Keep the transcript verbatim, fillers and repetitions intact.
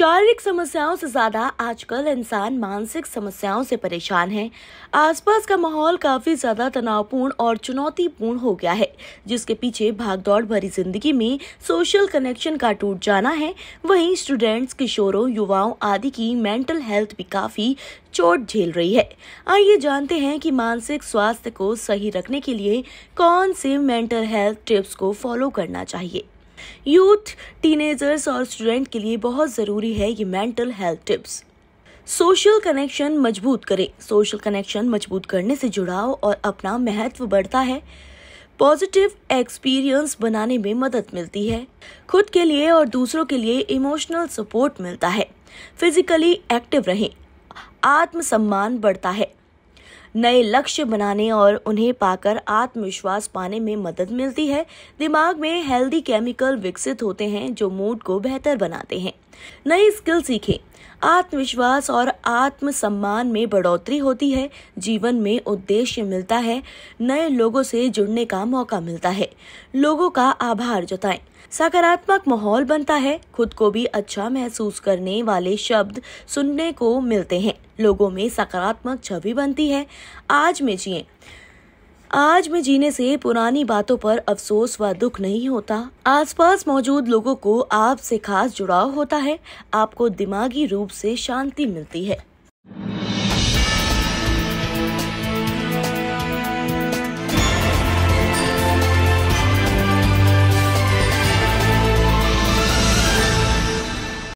शारीरिक समस्याओं से ज्यादा आजकल इंसान मानसिक समस्याओं से परेशान है। आसपास का माहौल काफी ज्यादा तनावपूर्ण और चुनौतीपूर्ण हो गया है, जिसके पीछे भागदौड़ भरी जिंदगी में सोशल कनेक्शन का टूट जाना है। वहीं स्टूडेंट्स, किशोरों, युवाओं आदि की मेंटल हेल्थ भी काफी चोट झेल रही है। आइए जानते हैं कि मानसिक स्वास्थ्य को सही रखने के लिए कौन से मेंटल हेल्थ टिप्स को फॉलो करना चाहिए। यूथ, टीनेजर्स और स्टूडेंट के लिए बहुत जरूरी है ये mental health tips. Social connection मजबूत करें। सोशल कनेक्शन मजबूत करने से जुड़ाव और अपना महत्व बढ़ता है। पॉजिटिव एक्सपीरियंस बनाने में मदद मिलती है। खुद के लिए और दूसरों के लिए इमोशनल सपोर्ट मिलता है। फिजिकली एक्टिव रहें। आत्मसम्मान बढ़ता है। नए लक्ष्य बनाने और उन्हें पाकर आत्मविश्वास पाने में मदद मिलती है। दिमाग में हेल्दी केमिकल विकसित होते हैं जो मूड को बेहतर बनाते हैं। नई स्किल सीखें। आत्मविश्वास और आत्मसम्मान में बढ़ोतरी होती है। जीवन में उद्देश्य मिलता है। नए लोगों से जुड़ने का मौका मिलता है। लोगों का आभार जताएं। सकारात्मक माहौल बनता है। खुद को भी अच्छा महसूस करने वाले शब्द सुनने को मिलते हैं। लोगों में सकारात्मक छवि बनती है। आज में जिएं। आज में जीने से पुरानी बातों पर अफसोस व दुख नहीं होता। आसपास मौजूद लोगों को आपसे खास जुड़ाव होता है। आपको दिमागी रूप से शांति मिलती है।